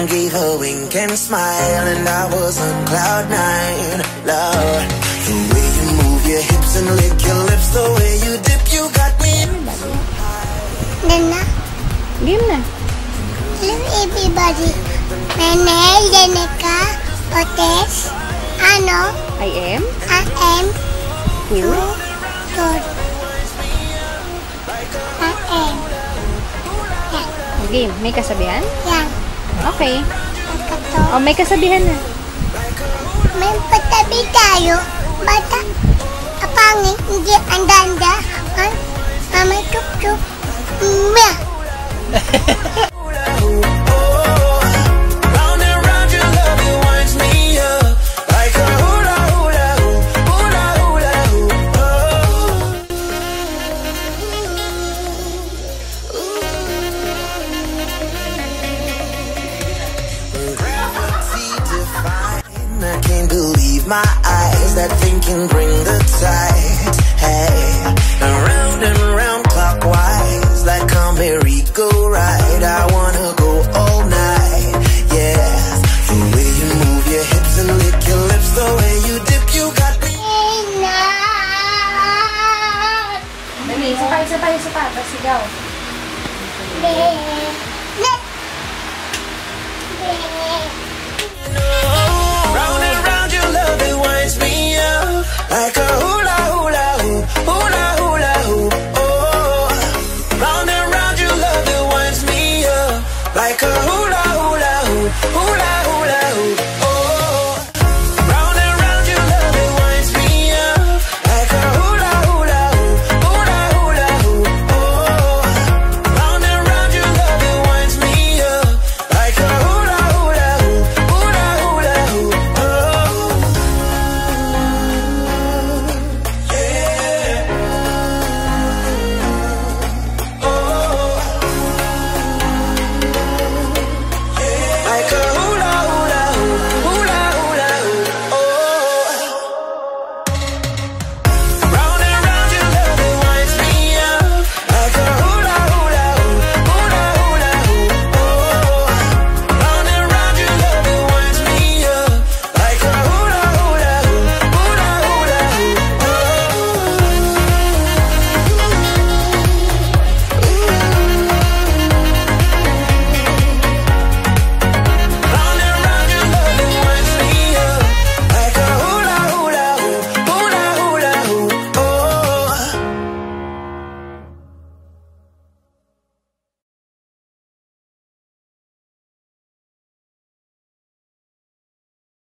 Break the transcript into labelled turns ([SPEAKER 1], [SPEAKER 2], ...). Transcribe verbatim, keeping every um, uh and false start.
[SPEAKER 1] gave a wink and smile, and I was on cloud nine. Love, the way you move your hips and lick your lips, the way you dip, you got me.
[SPEAKER 2] Nana?
[SPEAKER 3] Game na.
[SPEAKER 2] Hello everybody. My name is Jenika. Cortez-Dimaano.
[SPEAKER 3] I am?
[SPEAKER 2] I am
[SPEAKER 3] Who?
[SPEAKER 2] good. I am. Yan.
[SPEAKER 3] Game. May kasabihan?
[SPEAKER 2] Yan.
[SPEAKER 3] Okay.
[SPEAKER 2] Pagkato.
[SPEAKER 3] Oh, may kasabihan na.
[SPEAKER 2] May patabi tayo. Bata. Apangin. Hindi andanda. Ay. Mamay tup-tup. Mya.
[SPEAKER 1] I can't believe my eyes, that thing can bring the tide. Hey, around and around clockwise, like a merry-go-round. I wanna go all night, yes. The way you move your hips and lick your lips, the way you dip, you got me.
[SPEAKER 3] Dali, isa pa, isa pa, isa pa. Pasigaw.
[SPEAKER 2] Be.